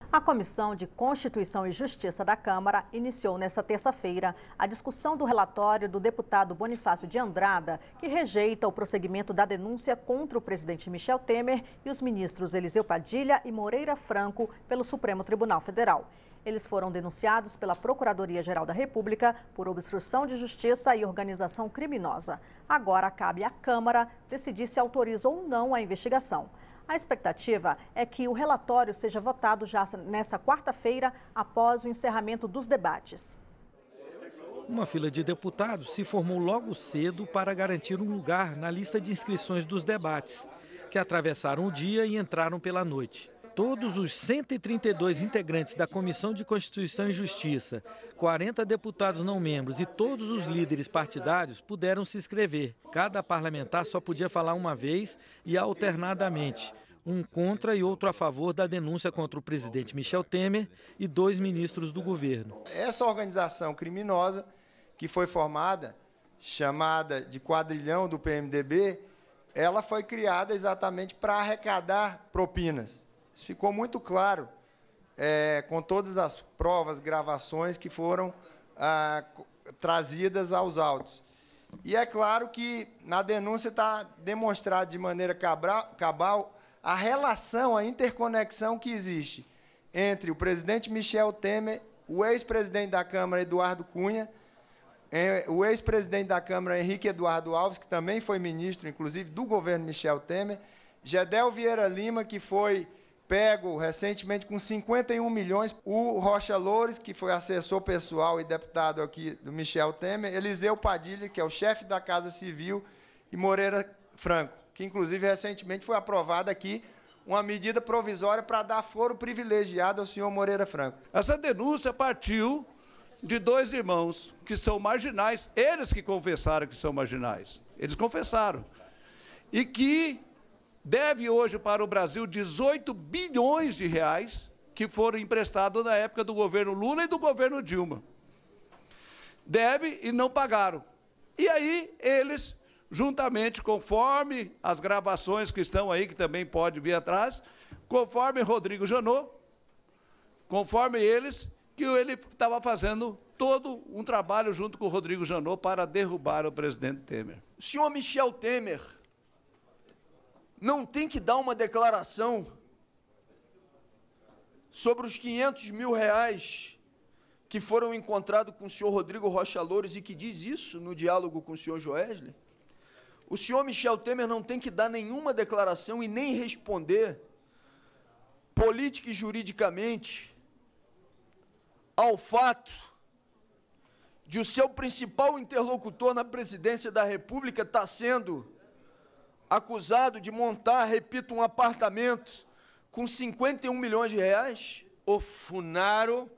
A Comissão de Constituição e Justiça da Câmara iniciou nesta terça-feira a discussão do relatório do deputado Bonifácio de Andrada, que rejeita o prosseguimento da denúncia contra o presidente Michel Temer e os ministros Eliseu Padilha e Moreira Franco pelo Supremo Tribunal Federal. Eles foram denunciados pela Procuradoria-Geral da República por obstrução de justiça e organização criminosa. Agora cabe à Câmara decidir se autoriza ou não a investigação. A expectativa é que o relatório seja votado já nesta quarta-feira, após o encerramento dos debates. Uma fila de deputados se formou logo cedo para garantir um lugar na lista de inscrições dos debates, que atravessaram o dia e entraram pela noite. Todos os 132 integrantes da Comissão de Constituição e Justiça, 40 deputados não membros e todos os líderes partidários puderam se inscrever. Cada parlamentar só podia falar uma vez e alternadamente, um contra e outro a favor da denúncia contra o presidente Michel Temer e 2 ministros do governo. Essa organização criminosa que foi formada, chamada de quadrilhão do PMDB, ela foi criada exatamente para arrecadar propinas. Isso ficou muito claro com todas as provas, gravações que foram trazidas aos autos. E é claro que na denúncia está demonstrado de maneira cabal a relação, a interconexão que existe entre o presidente Michel Temer, o ex-presidente da Câmara, Eduardo Cunha, o ex-presidente da Câmara, Henrique Eduardo Alves, que também foi ministro, inclusive, do governo Michel Temer, Gedel Vieira Lima, que foi pego recentemente com 51 milhões, o Rocha Loures, que foi assessor pessoal e deputado aqui do Michel Temer, Eliseu Padilha, que é o chefe da Casa Civil, e Moreira Franco, que inclusive recentemente foi aprovada aqui uma medida provisória para dar foro privilegiado ao senhor Moreira Franco. Essa denúncia partiu de 2 irmãos que são marginais, eles que confessaram que são marginais, eles confessaram, e que deve hoje para o Brasil 18 bilhões de reais que foram emprestados na época do governo Lula e do governo Dilma. Deve e não pagaram. E aí eles, juntamente, conforme as gravações que estão aí, que também pode vir atrás, conforme Rodrigo Janot, conforme eles, que ele estava fazendo todo um trabalho junto com o Rodrigo Janot para derrubar o presidente Temer. O senhor Michel Temer não tem que dar uma declaração sobre os 500 mil reais que foram encontrados com o senhor Rodrigo Rocha Loures e que diz isso no diálogo com o senhor Joesley? O senhor Michel Temer não tem que dar nenhuma declaração e nem responder política e juridicamente ao fato de o seu principal interlocutor na presidência da República estar sendo acusado de montar, repito, um apartamento com 51 milhões de reais? O Funaro,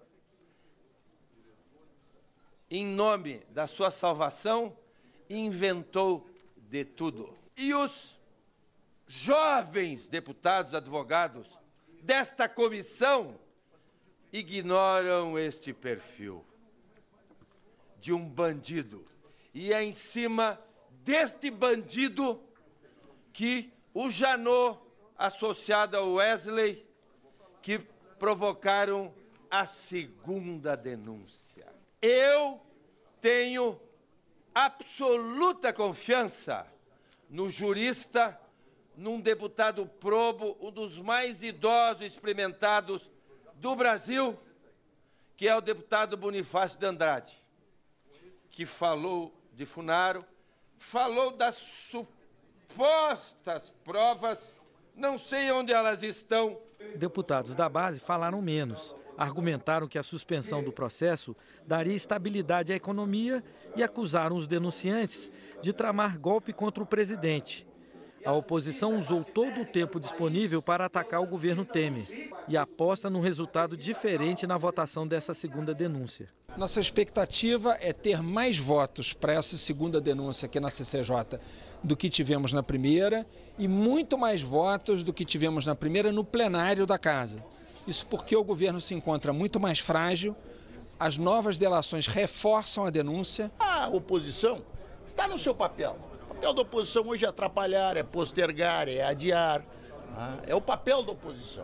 em nome da sua salvação, inventou de tudo. E os jovens deputados, advogados desta comissão ignoram este perfil de um bandido. E é em cima deste bandido que o Janot, associado ao Wesley, que provocaram a segunda denúncia. Eu tenho absoluta confiança no jurista, num deputado probo, um dos mais idosos e experimentados do Brasil, que é o deputado Bonifácio de Andrade, que falou de Funaro, falou das supostas provas, não sei onde elas estão. Deputados da base falaram menos. Argumentaram que a suspensão do processo daria estabilidade à economia e acusaram os denunciantes de tramar golpe contra o presidente. A oposição usou todo o tempo disponível para atacar o governo Temer e aposta num resultado diferente na votação dessa segunda denúncia. Nossa expectativa é ter mais votos para essa segunda denúncia aqui na CCJ do que tivemos na primeira e muito mais votos do que tivemos na primeira no plenário da Casa. Isso porque o governo se encontra muito mais frágil, as novas delações reforçam a denúncia. A oposição está no seu papel. O papel da oposição hoje é atrapalhar, é postergar, é adiar. É o papel da oposição.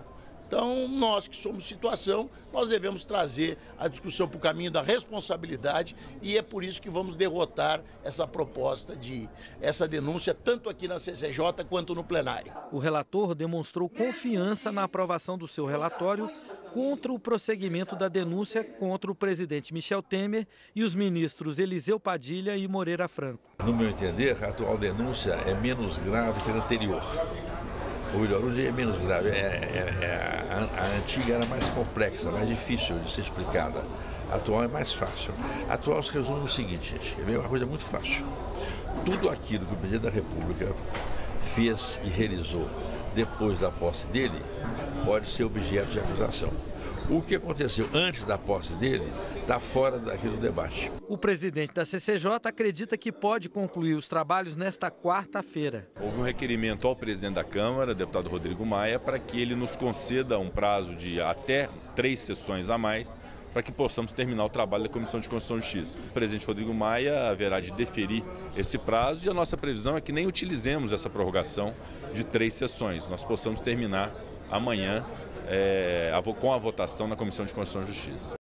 Então, nós que somos situação, nós devemos trazer a discussão para o caminho da responsabilidade e é por isso que vamos derrotar essa proposta essa denúncia, tanto aqui na CCJ quanto no plenário. O relator demonstrou confiança na aprovação do seu relatório contra o prosseguimento da denúncia contra o presidente Michel Temer e os ministros Eliseu Padilha e Moreira Franco. No meu entender, a atual denúncia é menos grave que a anterior. Ou melhor, hoje é menos grave. A antiga era mais complexa, mais difícil de ser explicada. A atual é mais fácil. A atual se resume no seguinte, gente, é uma coisa muito fácil. Tudo aquilo que o presidente da República fez e realizou depois da posse dele pode ser objeto de acusação. O que aconteceu antes da posse dele está fora daqui do debate. O presidente da CCJ acredita que pode concluir os trabalhos nesta quarta-feira. Houve um requerimento ao presidente da Câmara, deputado Rodrigo Maia, para que ele nos conceda um prazo de até 3 sessões a mais, para que possamos terminar o trabalho da Comissão de Constituição e Justiça. O presidente Rodrigo Maia haverá de deferir esse prazo e a nossa previsão é que nem utilizemos essa prorrogação de 3 sessões. Nós possamos terminar amanhã com a votação na Comissão de Constituição e Justiça.